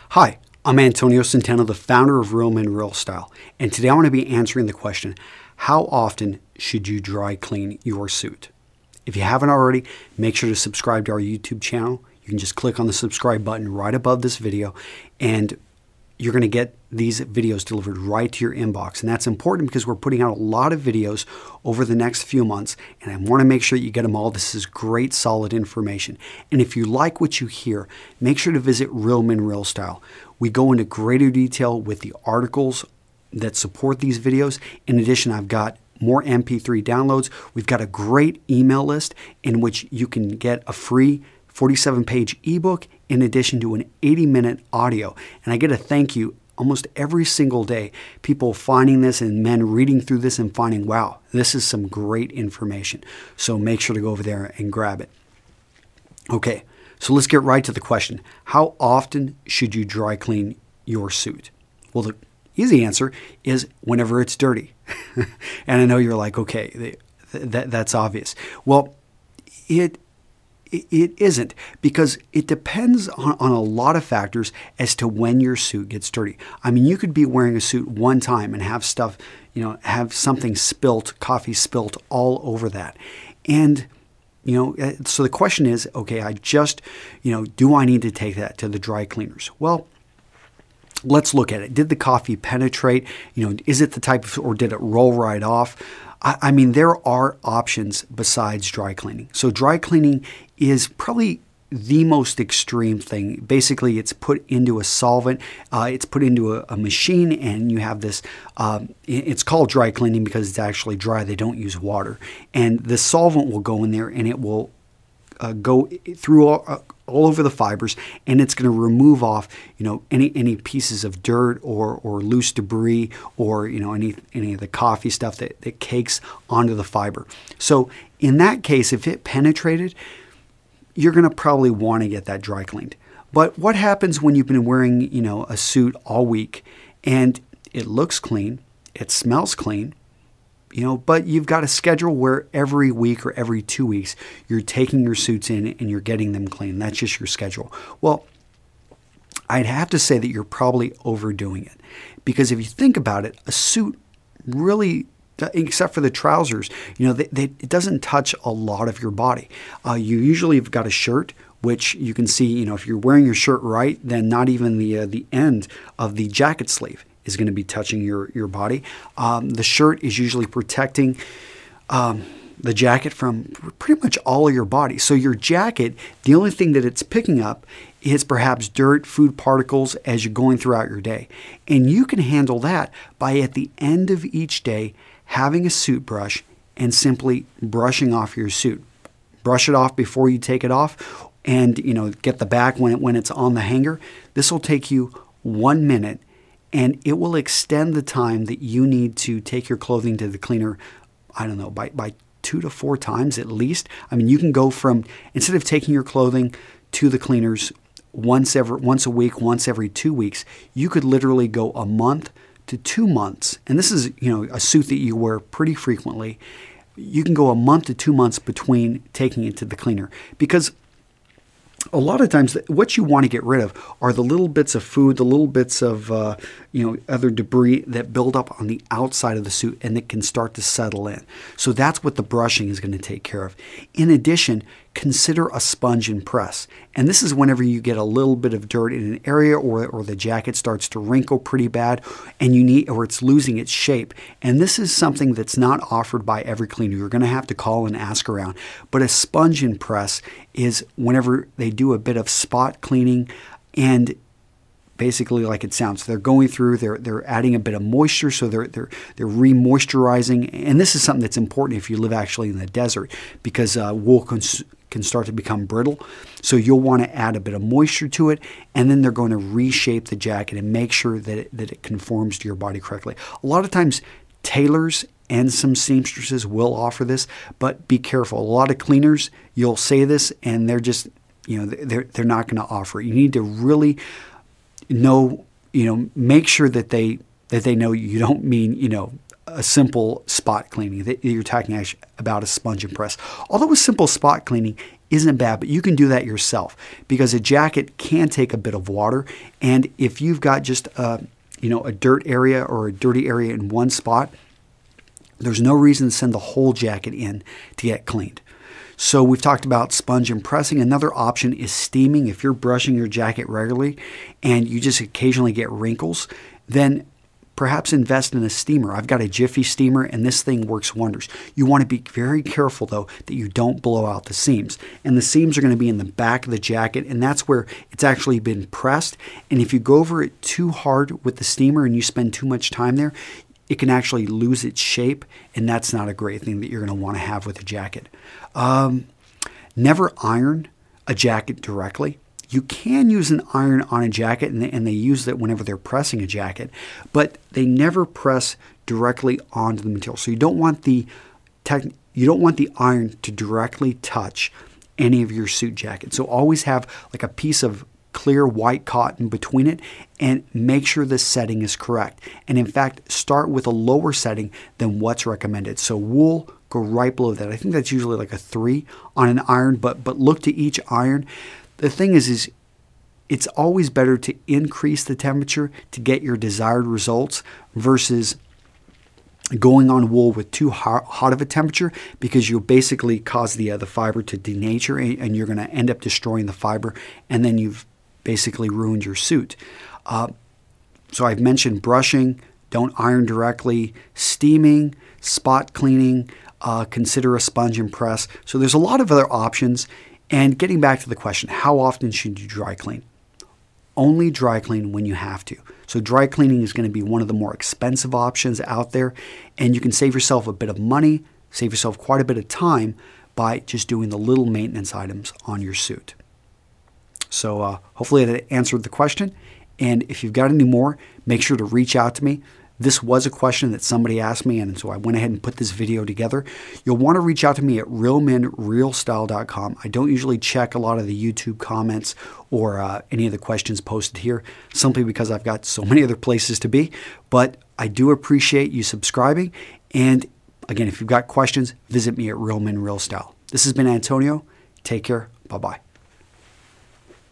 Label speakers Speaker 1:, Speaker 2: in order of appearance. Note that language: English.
Speaker 1: Hi, I'm Antonio Centeno, the founder of Real Men Real Style, and today I want to be answering the question, how often should you dry clean your suit? If you haven't already, make sure to subscribe to our YouTube channel. You can just click on the subscribe button right above this video, and you're going to get these videos delivered right to your inbox. And that's important because we're putting out a lot of videos over the next few months, and I want to make sure that you get them all. This is great, solid information. And if you like what you hear, make sure to visit Real Men Real Style. We go into greater detail with the articles that support these videos. In addition, I've got more MP3 downloads. We've got a great email list in which you can get a free 47-page ebook in addition to an 80-minute audio. And I get a thank you almost every single day. People finding this and men reading through this and finding, wow, this is some great information. So make sure to go over there and grab it. Okay, so let's get right to the question. How often should you dry clean your suit? Well, the easy answer is whenever it's dirty. And I know you're like, okay, that's obvious. Well, it isn't, because it depends on a lot of factors as to when your suit gets dirty. I mean, you could be wearing a suit one time and have stuff, have something spilt, coffee spilt all over that. And, so the question is, okay, do I need to take that to the dry cleaners? Well, let's look at it. Did the coffee penetrate? Is it the type of, or did it roll right off? I mean, there are options besides dry cleaning. So dry cleaning is probably the most extreme thing. Basically, it's put into a solvent, it's put into a machine, and you have this, it's called dry cleaning because it's actually dry. They don't use water. And the solvent will go in there and it will go through all over the fibers, and it's going to remove off, any pieces of dirt or loose debris, or any of the coffee stuff that cakes onto the fiber. So in that case, if it penetrated, you're going to probably want to get that dry cleaned. But what happens when you've been wearing, a suit all week and it looks clean, it smells clean, but you've got a schedule where every week or every 2 weeks you're taking your suits in and you're getting them clean. That's just your schedule. Well, I'd have to say that you're probably overdoing it, because if you think about it, a suit really, except for the trousers, it doesn't touch a lot of your body. You usually have got a shirt, which you can see, if you're wearing your shirt right, then not even the end of the jacket sleeve is going to be touching your body. The shirt is usually protecting the jacket from pretty much all of your body. So your jacket, the only thing that it's picking up is perhaps dirt, food particles as you're going throughout your day. And you can handle that by, at the end of each day, having a suit brush and simply brushing off your suit. Brush it off before you take it off, and get the back when it's on the hanger. This will take you 1 minute, and it will extend the time that you need to take your clothing to the cleaner, I don't know, by 2 to 4 times at least. I mean, you can go from, instead of taking your clothing to the cleaners once a week, once every 2 weeks, you could literally go a month to 2 months. And this is, a suit that you wear pretty frequently. You can go a month to 2 months between taking it to the cleaner, because a lot of times what you want to get rid of are the little bits of food, the little bits of other debris that build up on the outside of the suit and that can start to settle in. So that's what the brushing is going to take care of. In addition, consider a sponge and press. And this is whenever you get a little bit of dirt in an area, or the jacket starts to wrinkle pretty bad, and or it's losing its shape. And this is something that's not offered by every cleaner. You're going to have to call and ask around. But a sponge and press is whenever they do a bit of spot cleaning, and basically, like it sounds, they're going through, they're adding a bit of moisture, so they're re-moisturizing. And this is something that's important if you live actually in the desert, because wool can start to become brittle. So you'll want to add a bit of moisture to it, and then they're going to reshape the jacket and make sure that it conforms to your body correctly. A lot of times, tailors and some seamstresses will offer this, but be careful. A lot of cleaners, you'll say this, and they're just, they're not going to offer it. You need to really know, make sure that they know you don't mean, a simple spot cleaning, that you're talking about a sponge and press. Although a simple spot cleaning isn't bad, but you can do that yourself because a jacket can take a bit of water. And if you've got just a dirt area or a dirty area in one spot, there's no reason to send the whole jacket in to get cleaned. So we've talked about sponge and pressing. Another option is steaming. If you're brushing your jacket regularly and you just occasionally get wrinkles, then perhaps invest in a steamer. I've got a Jiffy steamer and this thing works wonders. You want to be very careful though that you don't blow out the seams. And the seams are going to be in the back of the jacket, and that's where it's actually been pressed. And if you go over it too hard with the steamer and you spend too much time there, it can actually lose its shape, and that's not a great thing that you're going to want to have with a jacket. Never iron a jacket directly. You can use an iron on a jacket, and they use that whenever they're pressing a jacket, but they never press directly onto the material. So you don't want the iron to directly touch any of your suit jacket. So always have like a piece of clear white cotton between it and make sure the setting is correct. And in fact, start with a lower setting than what's recommended. So wool, go right below that. I think that's usually like a 3 on an iron, but look to each iron. The thing is it's always better to increase the temperature to get your desired results versus going on wool with too hot of a temperature, because you'll basically cause the fiber to denature and you're going to end up destroying the fiber, and then you've basically ruined your suit. So I've mentioned brushing, don't iron directly, steaming, spot cleaning, consider a sponge and press. So there's a lot of other options. And getting back to the question, how often should you dry clean? Only dry clean when you have to. So dry cleaning is going to be one of the more expensive options out there, and you can save yourself a bit of money, save yourself quite a bit of time by just doing the little maintenance items on your suit. So hopefully that answered the question, and if you've got any more, make sure to reach out to me. This was a question that somebody asked me, and so I went ahead and put this video together. You'll want to reach out to me at realmenrealstyle.com. I don't usually check a lot of the YouTube comments or any of the questions posted here, simply because I've got so many other places to be. But I do appreciate you subscribing. And again, if you've got questions, visit me at Real Men Real Style. This has been Antonio. Take care. Bye-bye.